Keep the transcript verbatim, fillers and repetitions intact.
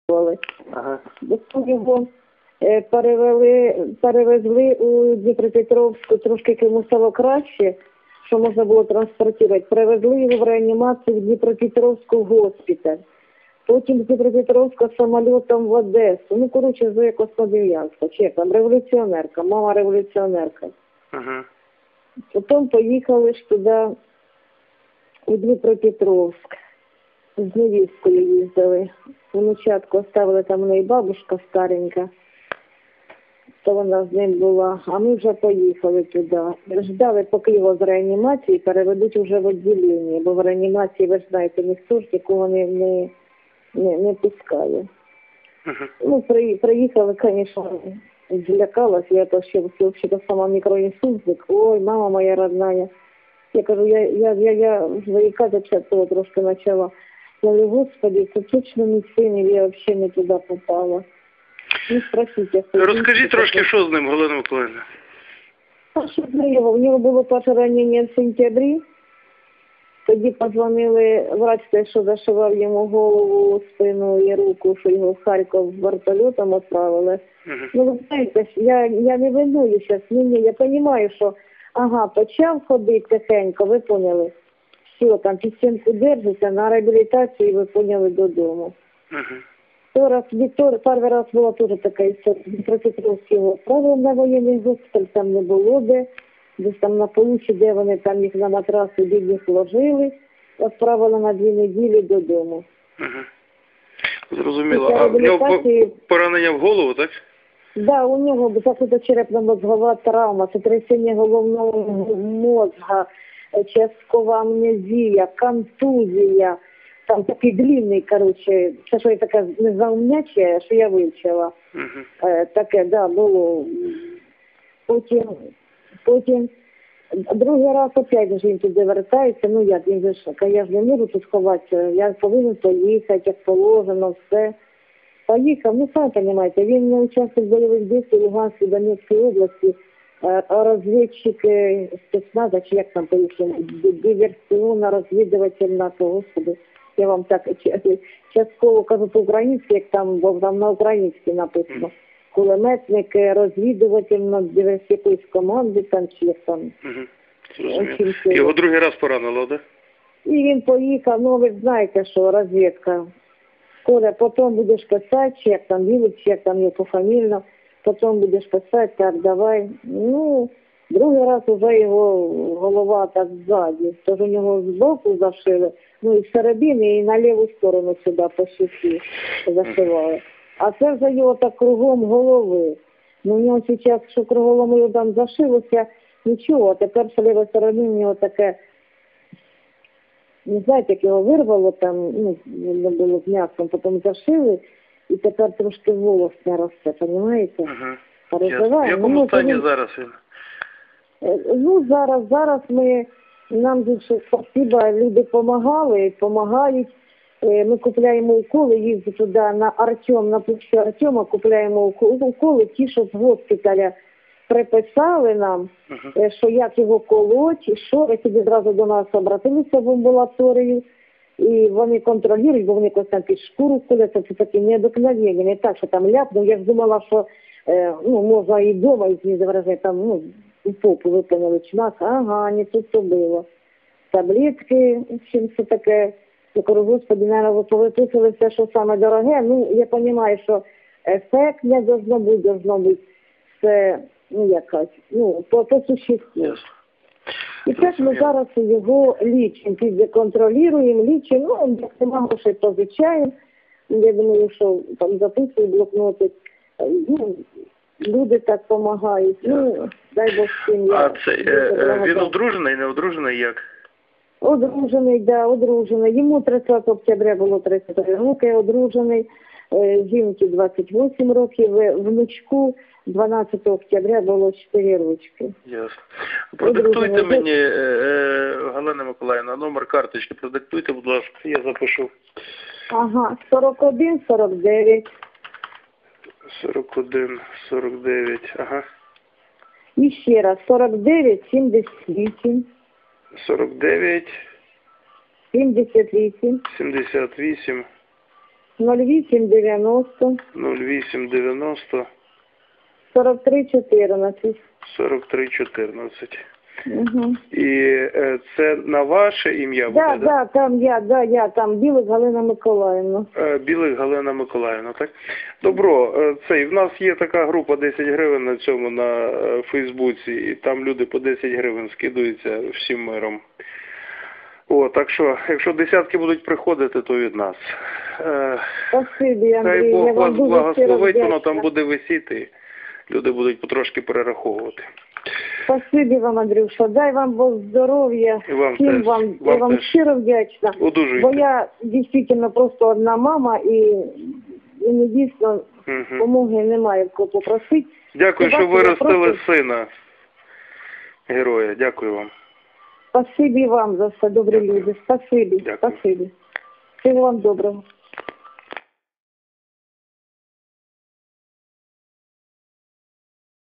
Ага. Його е, перевели, перевезли у Дніпропетровську, трошки йому стало краще, що можна було транспортувати. Перевезли його в реанімацію в Дніпропетровську госпіталь. Потім з Дніпропетровська самолітом в Одесу. Ну, коротше, за як Космодем'янська, чи як там, революціонерка, мама революціонерка. Ага. Потім поїхали ж туди, у Дніпропетровськ. З невісткою їздили. Внучатку оставили, там у неї бабушка старенька. То вона з ним була. А ми вже поїхали туди. Ждали, поки його з реанімації переведуть вже в відділення. Бо в реанімації, ви ж знаєте, ніхто ж нікого не, не, не, не пускає. Ага. Ну, при, приїхали, звісно, злякалась. Я то ще взагалі сама мікроінсультик. Ой, мама моя родная. Я кажу, я, я, я, я заїкатися того трошки почала. Я говорю, Господи, це точно не син, я взагалі не туди попала. Ну, спросите. Розкажіть трошки, що з ним, Галина Миколаївна? А що з нього? У нього було перше ранення в сентябрі. Тоді подзвонили, врач той, що зашивав йому голову, спину і руку, що його в Харків вертольотом відправили. Ага. Ну, ви знаєте, я, я не виную зараз, мені, я розумію, що, ага, почав ходити тихенько, ви поняли? Все, там під стінку держиться, на реабілітацію, ви поняли, додому. Ага. То раз, Віктор, перший раз була теж така історія, Дніпропетровський його відправили на воєнний госпіталь, там не було де, десь там на Получі, де вони там їх на матраси бідних ложили, відправили на дві неділі додому. Ага. Зрозуміло. Після А в нього реабілітації- по- поранення в голову, так? Да, у нього закрита черепно-мозгова травма, сотрясіння головного мозга, часткова амнезія, контузія. Там такий длинний, коротше, це що я така незаумняча, що я вивчила. Ага. Е, таке, да, було. Потім, потім, другий раз опять же він туди вертається, ну як, він же ж, я ж не можу тут сховатися, я повинен поїхати, як положено, все. Поїхав, ну самі розумієте, він не учасник бойових дій в Луганській, Донецькій області, а розвідчик спецназа, чи як там по-іншому, диверсіонно-розвідувальна, то, господи, я вам так частково кажу по-українськи, як там, бо там на українській написано. Кулеметник, розвідувальна, диверсійської команди, там чи як там. Ага. Зрозуміло. Його другий раз поранило, так? І він поїхав, ну ви знаєте, що розвідка. Коля, потім будеш писати, чи як там Вілик, чи як там його пофамільно, потім будеш писати, так, давай. Ну, другий раз вже його голова так ззаді, тож у нього збоку зашили, ну і всередині, і на ліву сторону сюди по щиті зашивали. А це вже його так кругом голови. Ну, у нього зараз, що кругом його там зашилося, нічого, а тепер з лівої сторони у нього таке, не знаєте, як його вирвало там, ну, не було з м'ясом, потім зашили, і тепер трошки волос не росте, розумієте? Ага. Переживає. В якому Ну, стані він- зараз він? Е, Ну, зараз, зараз ми, нам дуже спасибо, люди допомагали, допомагають. Е, Ми купляємо уколи, їздимо туди на Артем, на площу Артема, купляємо уко- уколи, ті, що з госпіталя приписали нам, Ага. е, що як його колоть, і що, і тоді одразу до нас обратилися в амбулаторію, і вони контролюють, бо вони якось там під шкуру коляться, це такі необикновенні, не так, що там ляпнув, я ж думала, що е, ну, можна і вдома, і не завражати, там, ну, і попу виповнили чмак, ага, не тут то було. Таблетки, чим це таке, я кажу, Господи, наверное, ви повиписали все, що саме дороге, ну, я розумію, що ефект не должно бути, должно бути все, ну, якось, ну, по, по существу. Ясно. І так ми зараз його лічимо, контролюємо, лічимо, ну, як нема грошей позичаємо. Я думаю, що там записують блокноти. Ну, люди так допомагають. Ну, дай Бог всім. А я це, дуже е, е, він благодарна. одружений, не одружений, як? Одружений, да, одружений. Йому тридцятого октября було тридцять три роки, одружений. Е, Жінки двадцять вісім років, е, внучку дванадцятого октября було чотири рочки. Ясно. Продиктуйте Одружений. мені, е, е, Галина Миколаївна, номер карточки, продиктуйте, будь ласка, я запишу. Ага, сорок один сорок дев'ять. сорок один сорок дев'ять, ага. І ще раз, сорок дев'ять сімдесят вісім. сорок дев'ять сімдесят вісім. сімдесят вісім ноль вісім дев'яносто нуль вісім дев'яносто сорок три чотирнадцять. сорок три чотирнадцять. Угу. І е, це на ваше ім'я Да, буде? да, там я, да, я, там Білик Галина Миколаївна. Е, Білик Галина Миколаївна, так? Добро, е, цей, в нас є така група десять гривень на цьому, на е, Фейсбуці, і там люди по десять гривень скидуються всім миром. О, так що, якщо десятки будуть приходити, то від нас. Е, Спасибі, Андрій, Хай я Бог вам вас дуже щиро благословить, воно вдячна. там буде висіти, люди будуть потрошки перераховувати. Спасибі вам, Андрюша, дай вам Бог здоров'я, І вам всім теж, вам, я вам вам теж. щиро вдячна. Одужуйте. Бо я дійсно просто одна мама і, і не дійсно Угу. допомоги немає в кого попросити. Дякую, що Побачите, виростили просто- сина героя. Дякую вам. Спасибі вам за все, добрі Дякую. люди. Спасибі, Дякую. спасибі. Всього вам доброго.